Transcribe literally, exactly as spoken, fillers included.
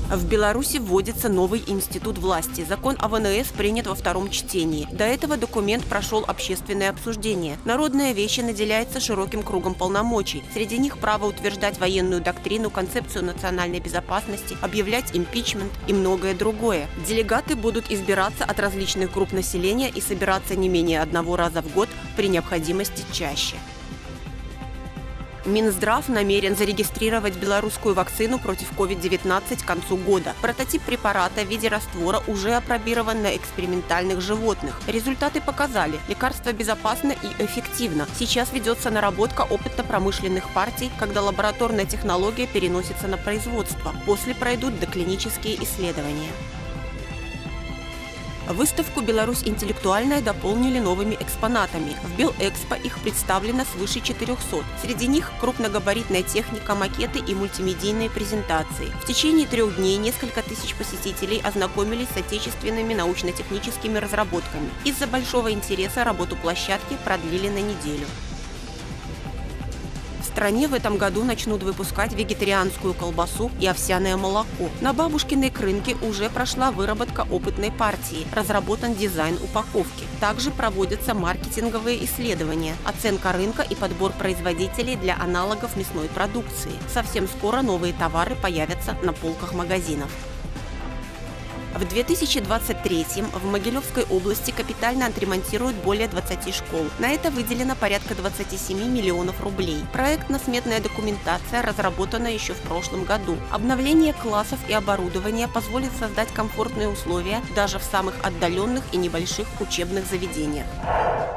В Беларуси вводится новый институт власти. Закон о вэ эн эс принят во втором чтении. До этого документ прошел общественное обсуждение. Народная вещь наделяется широким кругом полномочий. Среди них право утверждать военную доктрину, концепцию национальной безопасности, объявлять импичмент и многое другое. Делегаты будут избираться от различных групп населения и собираться не менее одного раза в год, при необходимости чаще. Минздрав намерен зарегистрировать белорусскую вакцину против ковид девятнадцать к концу года. Прототип препарата в виде раствора уже опробирован на экспериментальных животных. Результаты показали, лекарство безопасно и эффективно. Сейчас ведется наработка опытно-промышленных партий, когда лабораторная технология переносится на производство. После пройдут доклинические исследования. Выставку «Беларусь интеллектуальная» дополнили новыми экспонатами. В Белэкспо их представлено свыше четырёхсот. Среди них крупногабаритная техника, макеты и мультимедийные презентации. В течение трех дней несколько тысяч посетителей ознакомились с отечественными научно-техническими разработками. Из-за большого интереса работу площадки продлили на неделю. В стране в этом году начнут выпускать вегетарианскую колбасу и овсяное молоко. На бабушкиной крынке уже прошла выработка опытной партии, разработан дизайн упаковки. Также проводятся маркетинговые исследования, оценка рынка и подбор производителей для аналогов мясной продукции. Совсем скоро новые товары появятся на полках магазинов. В две тысячи двадцать третьем в Могилевской области капитально отремонтируют более двадцати школ. На это выделено порядка двадцати семи миллионов рублей. Проектно-сметная документация разработана еще в прошлом году. Обновление классов и оборудования позволит создать комфортные условия даже в самых отдаленных и небольших учебных заведениях.